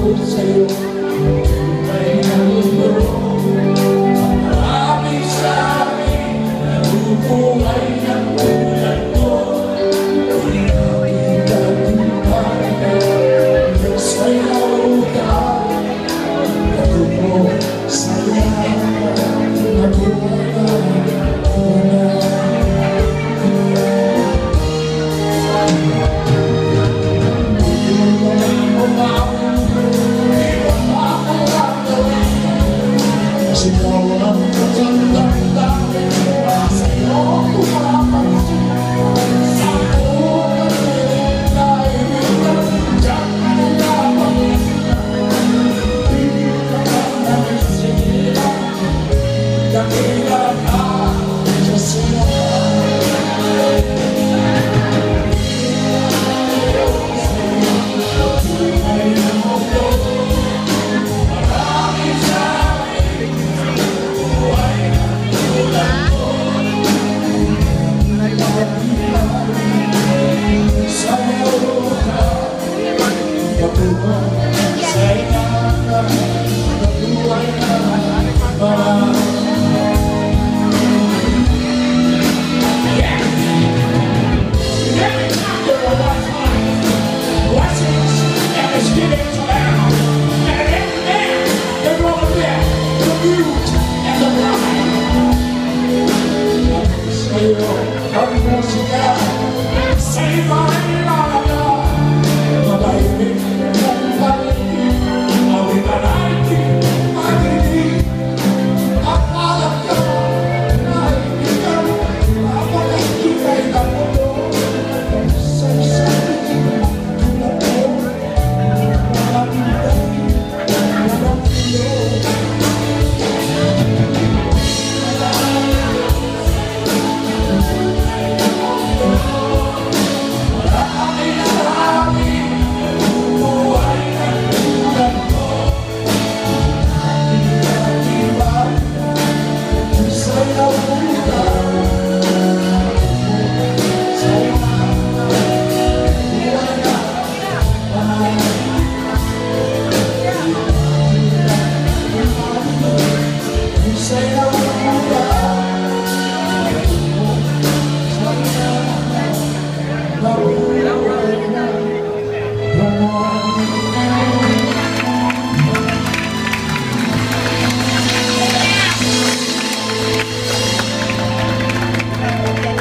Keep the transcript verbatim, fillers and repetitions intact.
sa'yo, tunay na mundo. Maraming sabi na bubuhay ng tulad mo. Kung nakita din tayo, Diyos ay hawag. Ako po saya, nabuhay ko na. Ikaw ang katandang-dami, sa'yo kumapagod. Sa'yo kanilang kaibigan, diyan ka nila mag-isip. Hindi ka ba nag-isip? Dakila ka, Diyos mo. Oh,